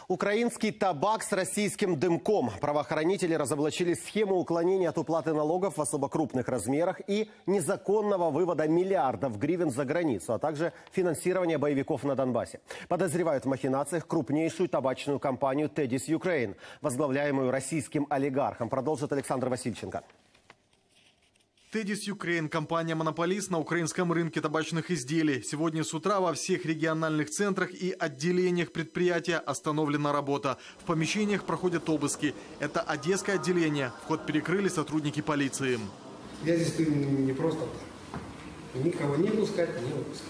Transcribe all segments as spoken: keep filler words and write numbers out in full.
Украинский табак с российским дымком. Правоохранители разоблачили схему уклонения от уплаты налогов в особо крупных размерах и незаконного вывода миллиардов гривен за границу, а также финансирования боевиков на Донбассе. Подозревают в махинациях крупнейшую табачную компанию «Тедис Юкрейн», возглавляемую российским олигархом. Продолжит Александр Васильченко. «Тедис Юкрейн» – компания-монополист на украинском рынке табачных изделий. Сегодня с утра во всех региональных центрах и отделениях предприятия остановлена работа. В помещениях проходят обыски. Это одесское отделение. Вход перекрыли сотрудники полиции. Я здесь стою не просто так. Никого не пускать, не выпускать.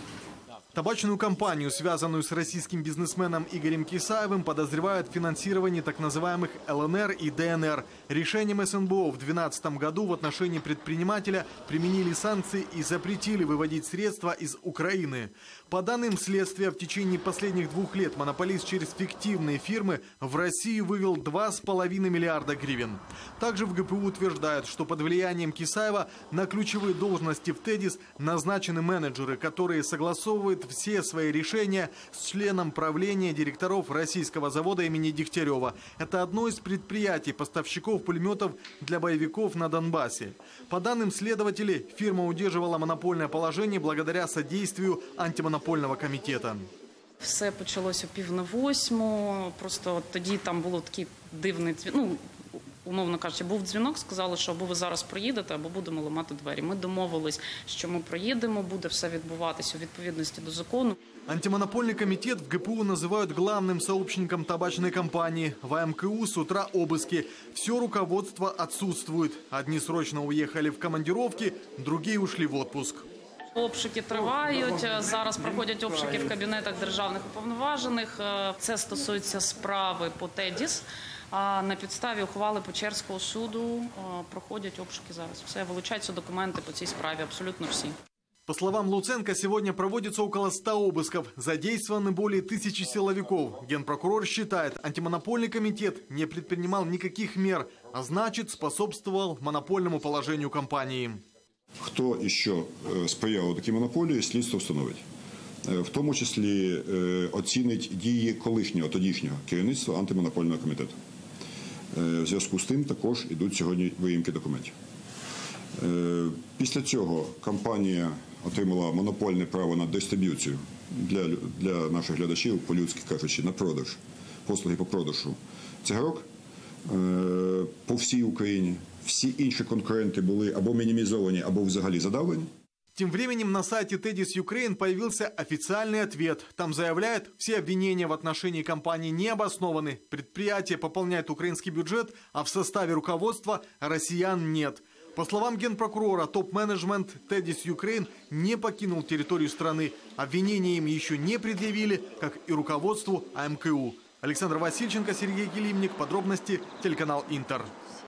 Табачную компанию, связанную с российским бизнесменом Игорем Кисаевым, подозревают в финансировании так называемых эл эн эр и дэ эн эр. Решением эс эн бэ о в две тысячи двенадцатом году в отношении предпринимателя применили санкции и запретили выводить средства из Украины. По данным следствия, в течение последних двух лет монополист через фиктивные фирмы в Россию вывел два с половиной миллиарда гривен. Также в гэ пэ у утверждают, что под влиянием Кисаева на ключевые должности в «Тедис» назначены менеджеры, которые согласовывают все свои решения с членом правления директоров российского завода имени Дегтярева. Это одно из предприятий поставщиков пулеметов для боевиков на Донбассе. По данным следователей, фирма удерживала монопольное положение благодаря содействию антимонопольного комитета. Все почалося пів на восьму, просто тоді там було такий дивний, ну, умовно кажучи, був дзвінок, сказали, що або ви зараз проїдете, або будемо ламати двері. Ми домовились, що ми проїдемо, буде все відбуватися у відповідності до закону. Антимонопольный комитет в гэ пэ у называют главным сообщником табачной компании. В а эм ка у с утра обыски. Все руководство отсутствует. Одни срочно уехали в командировки, другие ушли в отпуск. Обшуки тривають, зараз проходять обшуки в кабінетах державних уповноважених. Це стосується справи по «Тедис». На підставі ухвали Печерського суду проходять обшуки зараз. Все, вилучаються документи по цій справі, абсолютно всі. По словам Луценко, сегодня проводится около ста обысков. Задействованы более тысячи силовиков. Генпрокурор считает, антимонопольный комитет не предпринимал никаких мер, а значит, способствовал монопольному положению компании. Хто і що сприяв такій монополії, слідство встановить. В тому числі оцінить дії колишнього, тодішнього керівництва антимонопольного комітету. В зв'язку з тим також йдуть сьогодні виїмки документів. Після цього компанія отримала монопольне право на дистриб'юцію для, для наших глядачів, по-людськи кажучи, на продаж, послуги по продажу цигарок по всій Україні. Всі інші конкуренти були або мінімізовані, або взагалі задавлені. Тем временем на сайте «Тедис Юкрейн» появился официальный ответ. Там заявляют, все обвинения в отношении компании не обоснованы. Предприятие пополняет украинский бюджет, а в составе руководства россиян нет. По словам генпрокурора, топ-менеджмент «Тедис Юкрейн» не покинул территорию страны. Обвинения им еще не предъявили, как и руководству а эм ка у. Александр Васильченко, Сергей Гелимник. Подробности телеканал «Интер».